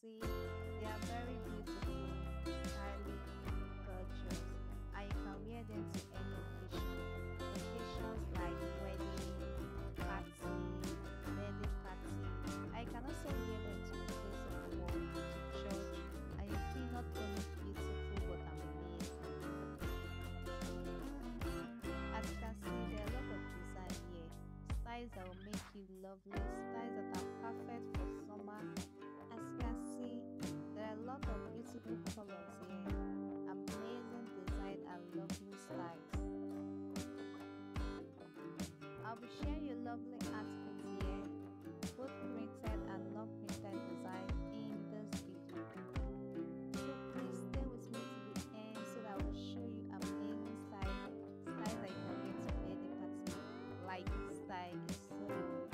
see, they are very beautiful, stylish, gorgeous, and you can wear them to any occasion. Occasions like wedding, party, birthday party. I can also wear them to the place of work, to church, and you feel not only beautiful but amazing. As you can see, there are a lot of design here. Styles that will make you lovely, styles that are perfect for summer. As you can see, there are a lot of beautiful colors here. Amazing design and lovely styles. I'll be sharing you lovely outfits here, both printed and non-printed design in this video. So please stay with me to the end so that I will show you amazing styles that you can wear to any party. Like this style is so good.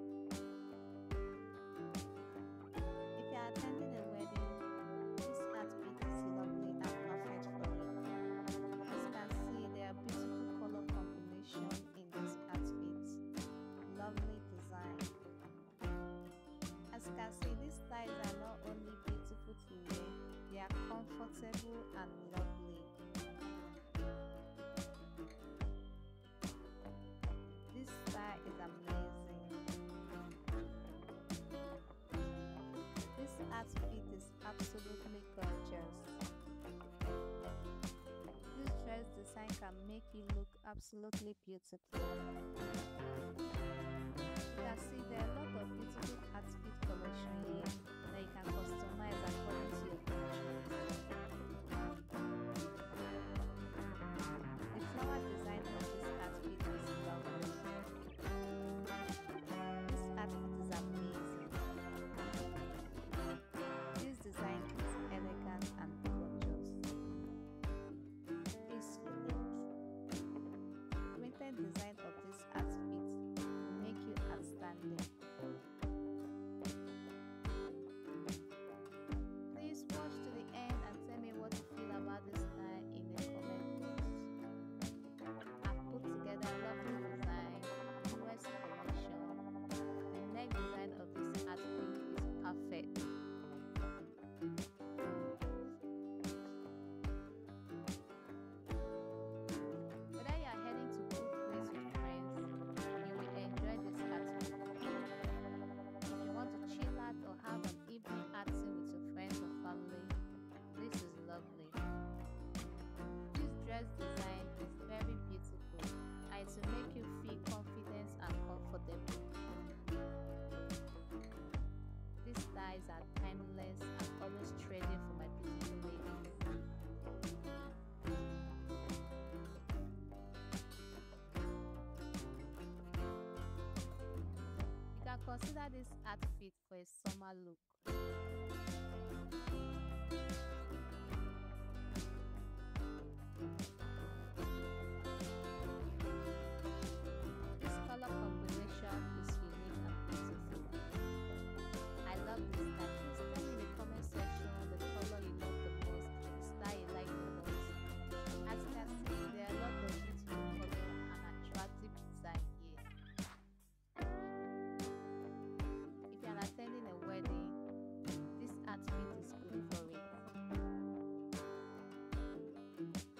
If you are attending a wedding, this outfit is lovely and perfect for you. As you can see, there are beautiful color combination in this outfit. Lovely design. As you can see, these styles are not only beautiful to wear, they are comfortable and lovely. This style is amazing. This outfit is absolutely gorgeous. This dress design can make you look absolutely beautiful. You can see there are a lot of beautiful outfit collection here that you can customize according to your choice. The flower design of this outfit is lovely. This outfit is amazing. This design is elegant and gorgeous. It's unique. The printed design of this outfit will make you outstanding. Please watch to the end and tell me what you feel about this style in the comment box. I've put together a lovely design, US collection. The neck design of this outfit is perfect. Whether you are heading to cool place with friends, you will enjoy this outfit. If you want to chill out or have an evening outing with your friends or family, this is lovely. This dress design is very beautiful and it will make you feel confident and comfortable. These styles are timeless and always trending for my beautiful ladies. You can consider this outfit for a summer look. This color combination is unique and beautiful. I love this style. Please tell me in the comment section the color you love the most, the style you like the most. As you can see, there are a lot of beautiful color and attractive design here. If you are attending a wedding, this outfit is good for it.